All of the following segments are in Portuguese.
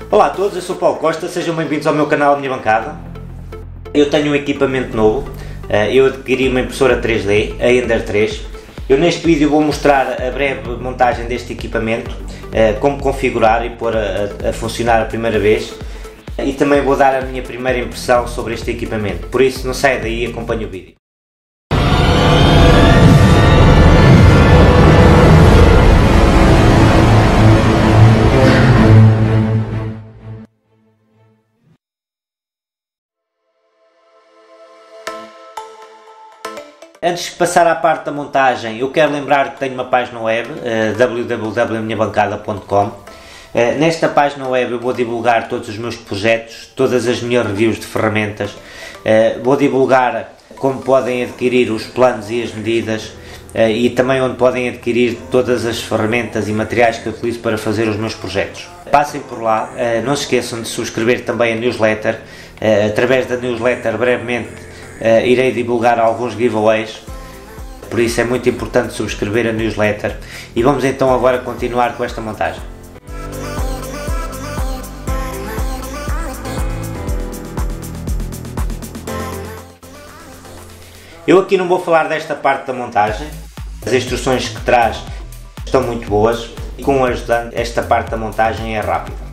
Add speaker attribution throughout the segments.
Speaker 1: Olá a todos, eu sou o Paulo Costa, sejam bem-vindos ao meu canal, a minha bancada. Eu tenho um equipamento novo, eu adquiri uma impressora 3D, a Ender 3. Eu neste vídeo vou mostrar a breve montagem deste equipamento, como configurar e pôr a funcionar a primeira vez, e também vou dar a minha primeira impressão sobre este equipamento, por isso não saia daí e acompanhe o vídeo. Antes de passar à parte da montagem, eu quero lembrar que tenho uma página web, www.minhabancada.com. Nesta página web eu vou divulgar todos os meus projetos, todas as minhas reviews de ferramentas, vou divulgar como podem adquirir os planos e as medidas e também onde podem adquirir todas as ferramentas e materiais que eu utilizo para fazer os meus projetos. Passem por lá, não se esqueçam de subscrever também a newsletter. Através da newsletter brevemente irei divulgar alguns giveaways, por isso é muito importante subscrever a newsletter. E vamos então agora continuar com esta montagem. Eu aqui não vou falar desta parte da montagem, as instruções que traz estão muito boas e com o ajudante esta parte da montagem é rápida.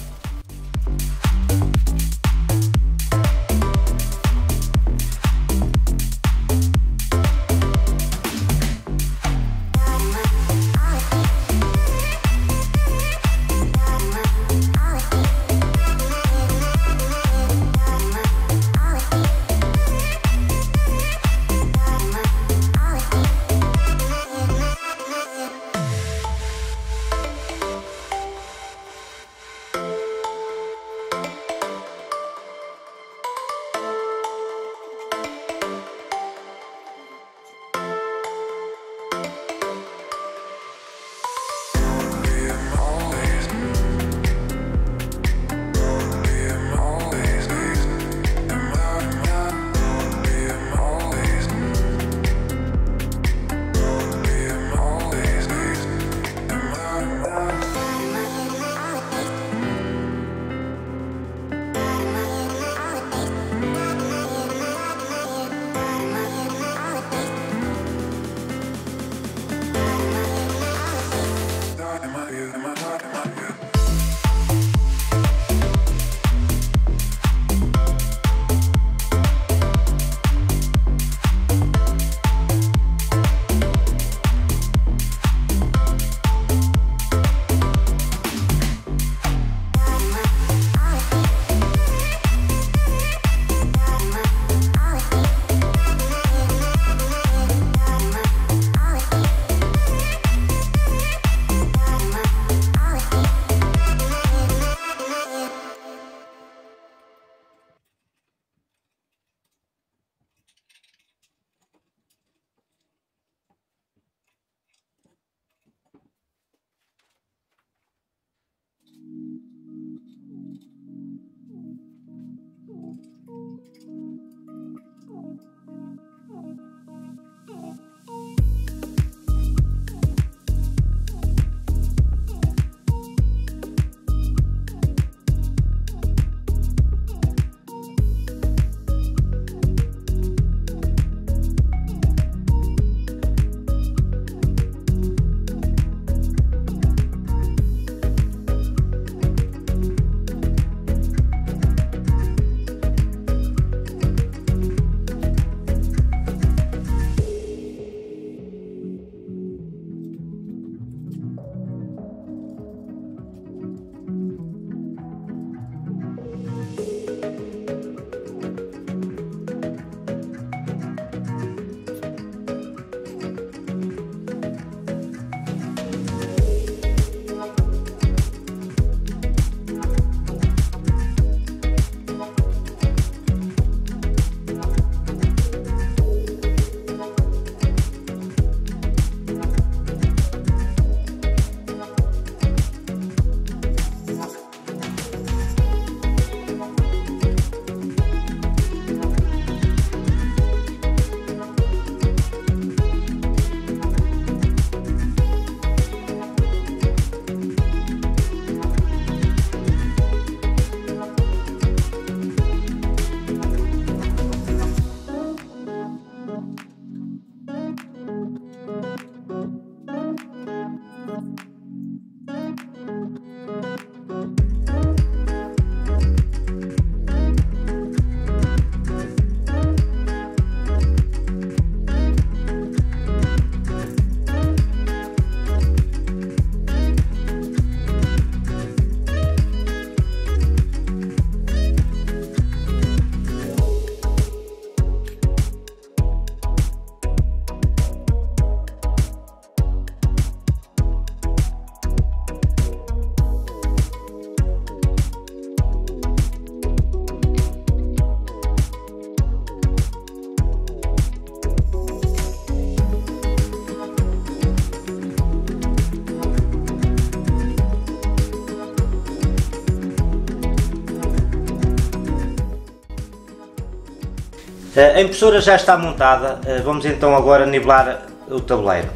Speaker 1: A impressora já está montada, vamos então agora nivelar o tabuleiro.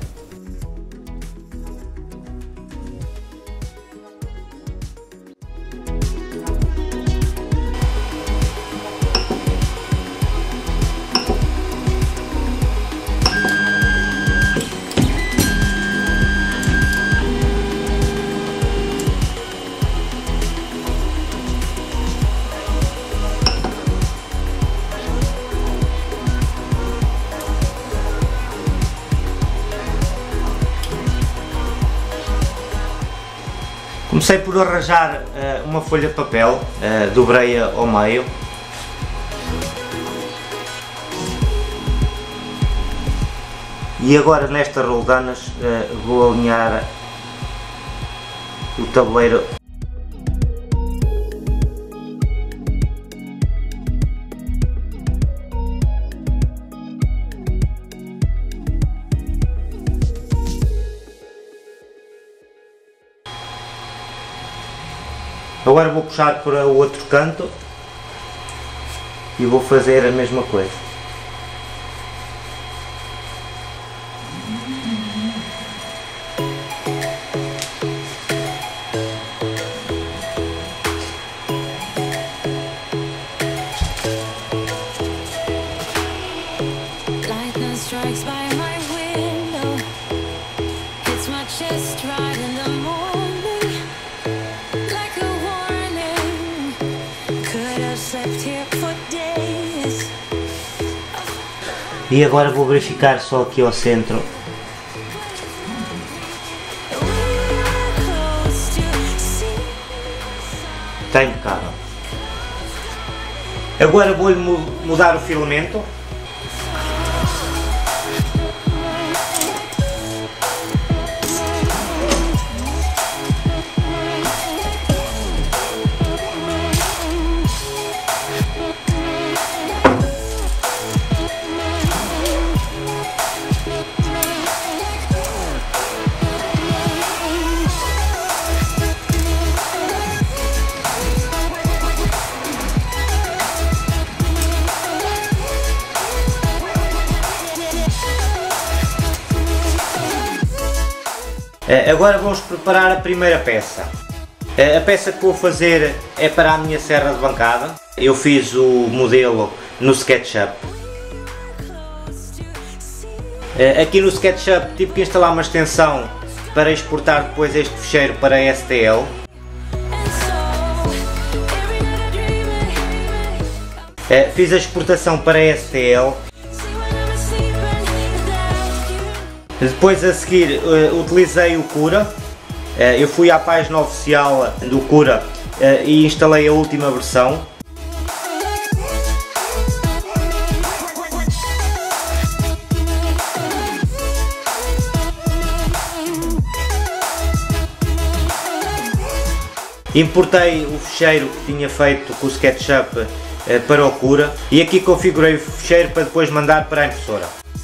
Speaker 1: Comecei por arranjar uma folha de papel, dobrei-a ao meio e agora nestas roldanas vou alinhar o tabuleiro. Agora vou puxar para o outro canto e vou fazer a mesma coisa. E agora vou verificar só aqui ao centro. Está impecável. Agora vou-lhe mudar o filamento. Agora vamos preparar a primeira peça. A peça que vou fazer é para a minha serra de bancada. Eu fiz o modelo no SketchUp. Aqui no SketchUp tive que instalar uma extensão para exportar depois este ficheiro para STL. Fiz a exportação para STL. Depois a seguir utilizei o Cura, eu fui à página oficial do Cura e instalei a última versão. Importei o ficheiro que tinha feito com o SketchUp para o Cura e aqui configurei o ficheiro para depois mandar para a impressora.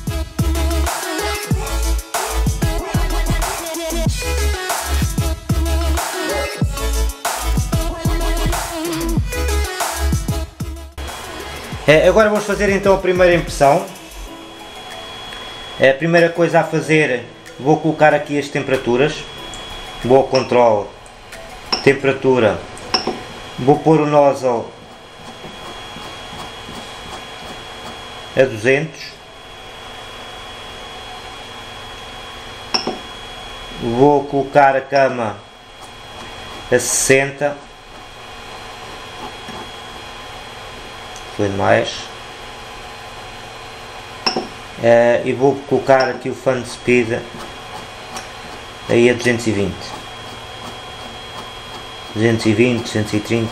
Speaker 1: Agora vamos fazer então a primeira impressão. A primeira coisa a fazer, vou colocar aqui as temperaturas. Vou ao controle, temperatura, vou pôr o nozzle a 200. Vou colocar a cama a 60. Foi demais. E vou colocar aqui o fan speed aí a 220, 230.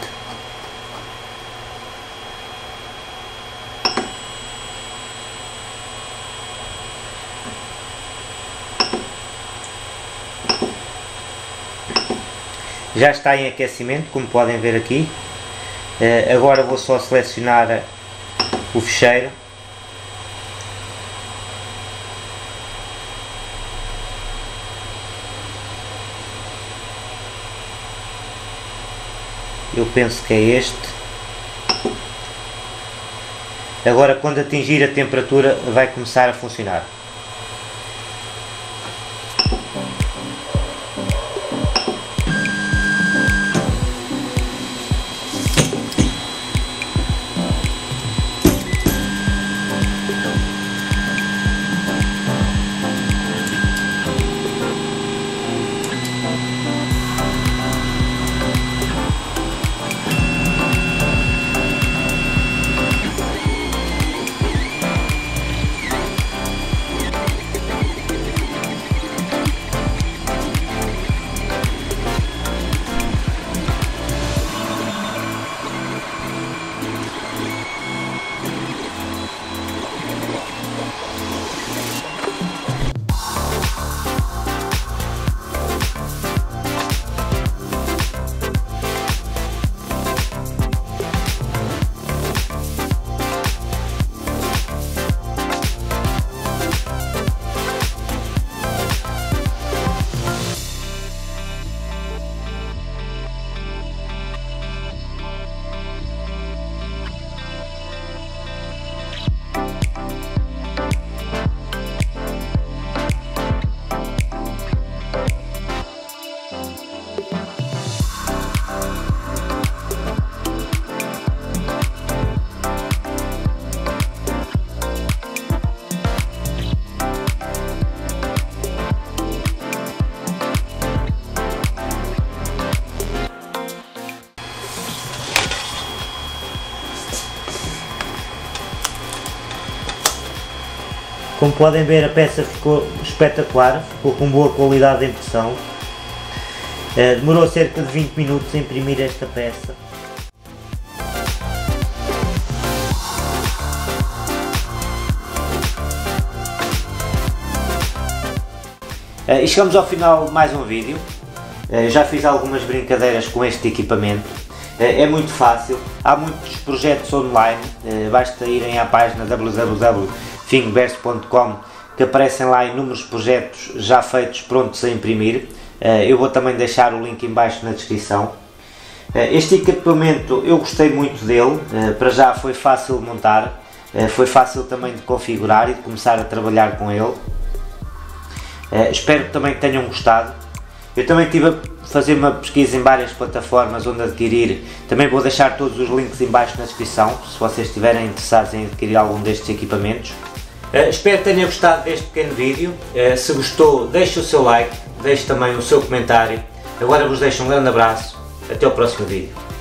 Speaker 1: Já está em aquecimento, como podem ver aqui. Agora vou só selecionar o ficheiro. Eu penso que é este. Agora, quando atingir a temperatura, vai começar a funcionar. Como podem ver, a peça ficou espetacular, ficou com boa qualidade de impressão. Demorou cerca de 20 minutos a imprimir esta peça. E chegamos ao final de mais um vídeo. Já fiz algumas brincadeiras com este equipamento. É muito fácil, há muitos projetos online, basta irem à página www.fingerverse.com que aparecem lá inúmeros projetos já feitos, prontos a imprimir. Eu vou também deixar o link em baixo na descrição. Este equipamento eu gostei muito dele, para já foi fácil de montar, foi fácil também de configurar e de começar a trabalhar com ele. Espero que também tenham gostado. Eu também estive a fazer uma pesquisa em várias plataformas onde adquirir, também vou deixar todos os links em baixo na descrição, se vocês estiverem interessados em adquirir algum destes equipamentos. Espero que tenham gostado deste pequeno vídeo. Se gostou, deixe o seu like, deixe também o seu comentário. Agora vos deixo um grande abraço, até ao próximo vídeo.